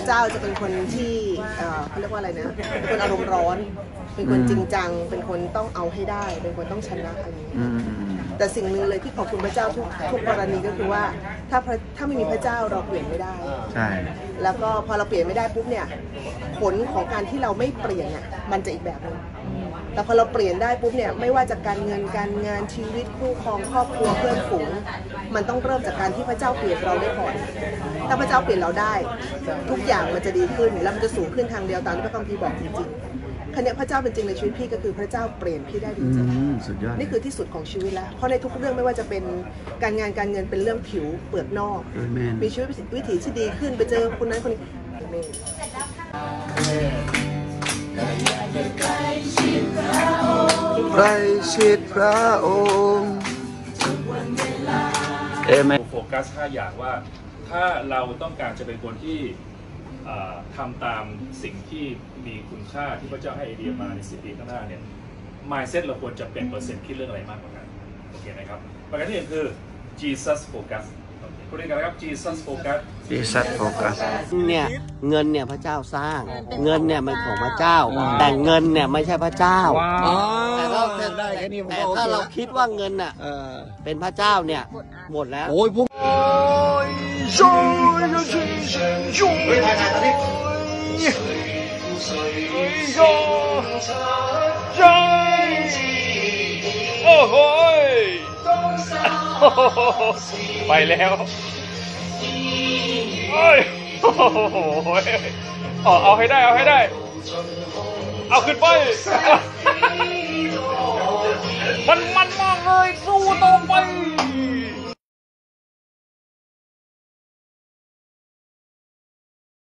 เจ้าจะเป็นคนที่เขาเรียกว่าอะไรนะเป็นคนอารมณ์ร้อนเป็นคนจริงจังเป็นคนต้องเอาให้ได้เป็นคนต้องชนะอะไรอย่างเงี้ยแต่สิ่งหนึ่งเลยที่ขอบคุณพระเจ้าทุกกรณีก็คือว่าถ้าไม่มีพระเจ้าเราเปลี่ยนไม่ได้ใช่แล้วก็พอเราเปลี่ยนไม่ได้ปุ๊บเนี่ยผลของการที่เราไม่เปลี่ยนเนี่ยมันจะอีกแบบนึงแต่พอเราเปลี่ยนได้ปุ๊บเนี่ยไม่ว่าจากการเงินการงานชีวิตคู่ครองครอบครัวเพื่อนฝูงมันต้องเริ่มจากการที่พระเจ้าเปลี่ยนเราได้ก่อนถ้าพระเจ้าเปลี่ยนเราได้ทุกอย่างมันจะดีขึ้นแล้วมันจะสูงขึ้นทางเดียวตามที่พระคัมภีร์บอกจริงๆคันนี้พระเจ้าเป็นจริงในชีวิตพี่ก็คือพระเจ้าเปลี่ยนพี่ได้จริงๆสุดยอดนี่คือที่สุดของชีวิตแล้วเพราะในทุกเรื่องไม่ว่าจะเป็นการงานการเงินเป็นเรื่องผิวเปลือกนอกมีชีวิตวิถีที่ดีขึ้นไปเจอคนนั้นคนนี้ใกล้ชิดพระองค์โฟกัส5อย่างว่าถ้าเราต้องการจะเป็นคนที่ทำตามสิ่งที่มีคุณค่าที่พระเจ้าให้ไอเดียมาใน10 ปีข้างหน้าเนี่ย mindset เราควรจะเป็นเปอร์เซ็นต์คิดเรื่องอะไรมากกว่ากันโอเคนะครับประการที่1คือ Jesus Focus พูดกันนะครับ Jesus Focus Jesus Focus เนี่ยเงินเนี่ยพระเจ้าสร้างเงินเนี่ยมันของพระเจ้าแต่เงินเนี่ยไม่ใช่พระเจ้าแต่ถ้าเราคิดว่าเงินน่ะเป็นพระเจ้าเนี่ยหมดแล้วโอ้ยพวกโอ้โหไปแล้วเอาให้ได้เอาขึ้นไปมันมากเลยสู้ต่อ